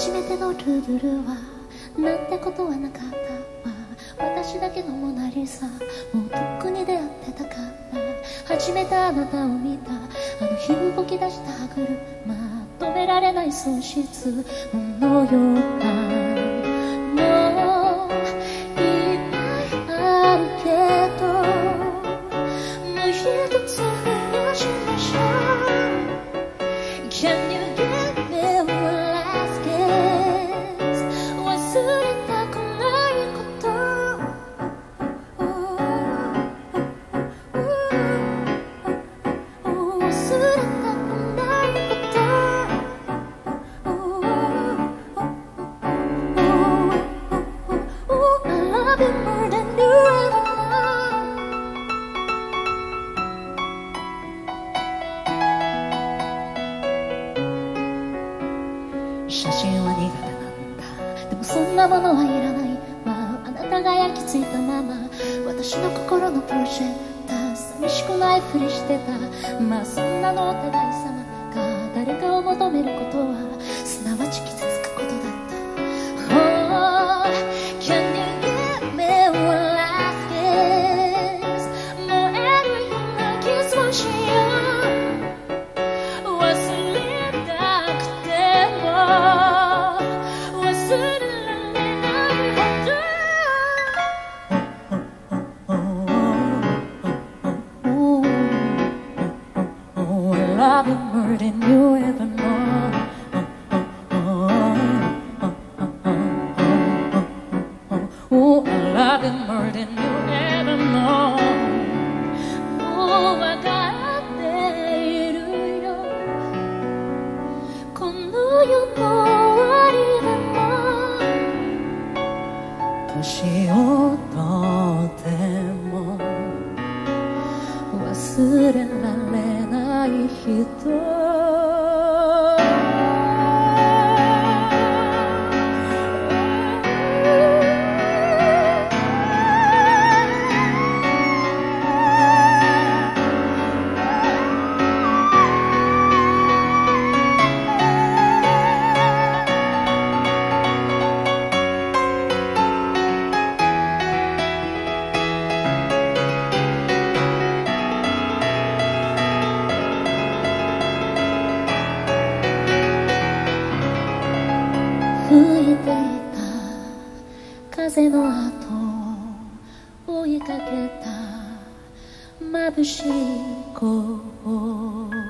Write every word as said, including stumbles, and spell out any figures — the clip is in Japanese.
初めてのルーブルはなんてことはなかったわ。私だけのモナリザ、もうとっくに出会ってたから。初めてあなたを見たあの日動き出した歯車、止められない損失のような。もういっぱいあるけど、もう一つ増やしましょう。 Can you give me one last kiss? 忘れたくないこと忘れたくないことI love you more than you ever know。 写真は苦手なんだ。でもそんなものはいらないわ。あなたが焼き付いたまま私の心のプロジェクター、寂しくないふりしてた。まあそんなのお互い様が誰かを求めることはすなわち傷つくことだった。 Oh, can you give me one last kiss? 燃えるようなキスをしよう。忘れたくても忘れられないほど Oh, I love you more than you ever know。 Oh, I love you more than you ever know。 もうわかっているよ、この世の終わりでも年をとっても忘れられない人。吹いていた風の後を追いかけた眩しい声。